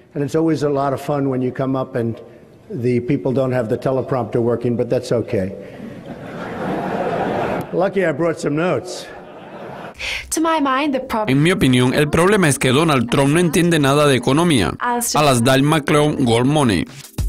And it's always a lot of fun when you come up and the people don't have the teleprompter working, but that's okay. Lucky I brought some notes. En mi opinión, el problema es que Donald Trump no entiende nada de economía. Alasdair McLeod, Gold Money.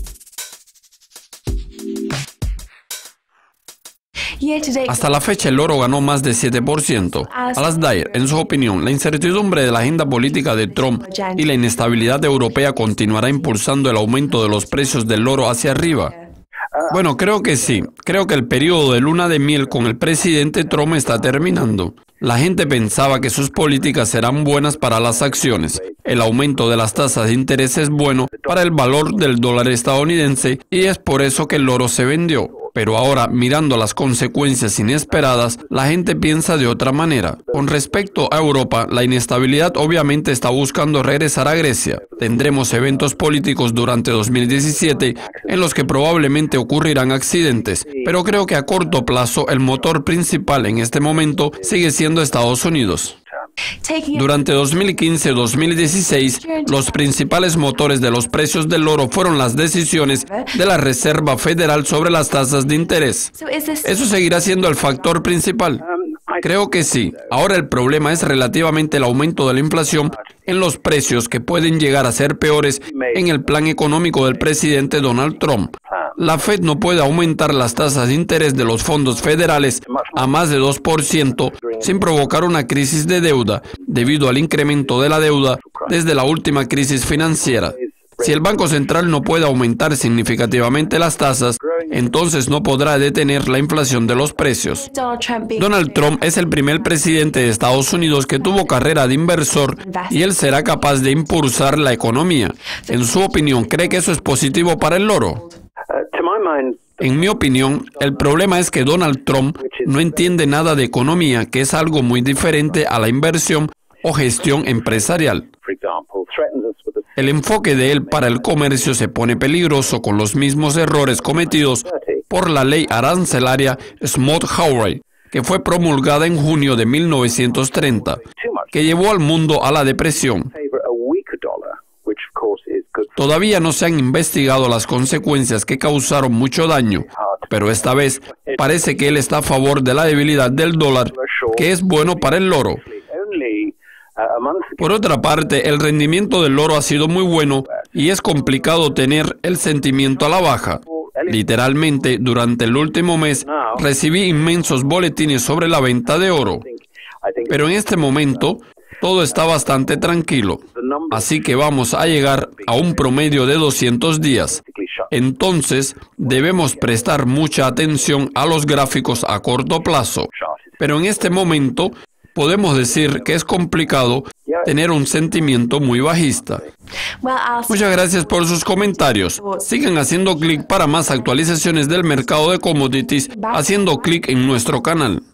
Hasta la fecha, el oro ganó más de 7%. Alasdair, en su opinión, la incertidumbre de la agenda política de Trump y la inestabilidad europea continuará impulsando el aumento de los precios del oro hacia arriba. Bueno, creo que sí. Creo que el periodo de luna de miel con el presidente Trump está terminando. La gente pensaba que sus políticas serán buenas para las acciones. El aumento de las tasas de interés es bueno para el valor del dólar estadounidense y es por eso que el oro se vendió. Pero ahora, mirando las consecuencias inesperadas, la gente piensa de otra manera. Con respecto a Europa, la inestabilidad obviamente está buscando regresar a Grecia. Tendremos eventos políticos durante 2017 en los que probablemente ocurrirán accidentes, pero creo que a corto plazo el motor principal en este momento sigue siendo Estados Unidos. Durante 2015-2016, los principales motores de los precios del oro fueron las decisiones de la Reserva Federal sobre las tasas de interés. ¿Eso seguirá siendo el factor principal? Creo que sí. Ahora el problema es relativamente el aumento de la inflación en los precios que pueden llegar a ser peores en el plan económico del presidente Donald Trump. La Fed no puede aumentar las tasas de interés de los fondos federales a más de 2% sin provocar una crisis de deuda debido al incremento de la deuda desde la última crisis financiera. Si el Banco Central no puede aumentar significativamente las tasas, entonces no podrá detener la inflación de los precios. Donald Trump es el primer presidente de Estados Unidos que tuvo carrera de inversor y él será capaz de impulsar la economía. En su opinión, ¿cree que eso es positivo para el oro? En mi opinión, el problema es que Donald Trump no entiende nada de economía, que es algo muy diferente a la inversión o gestión empresarial. El enfoque de él para el comercio se pone peligroso con los mismos errores cometidos por la ley arancelaria Smith-Hawley, que fue promulgada en junio de 1930, que llevó al mundo a la depresión. Todavía no se han investigado las consecuencias que causaron mucho daño, pero esta vez parece que él está a favor de la debilidad del dólar, que es bueno para el oro. Por otra parte, el rendimiento del oro ha sido muy bueno y es complicado tener el sentimiento a la baja. Literalmente, durante el último mes, recibí inmensos boletines sobre la venta de oro. Pero en este momento, todo está bastante tranquilo. Así que vamos a llegar a un promedio de 200 días. Entonces, debemos prestar mucha atención a los gráficos a corto plazo. Pero en este momento, podemos decir que es complicado tener un sentimiento muy bajista. Muchas gracias por sus comentarios. Sigan haciendo clic para más actualizaciones del mercado de commodities, haciendo clic en nuestro canal.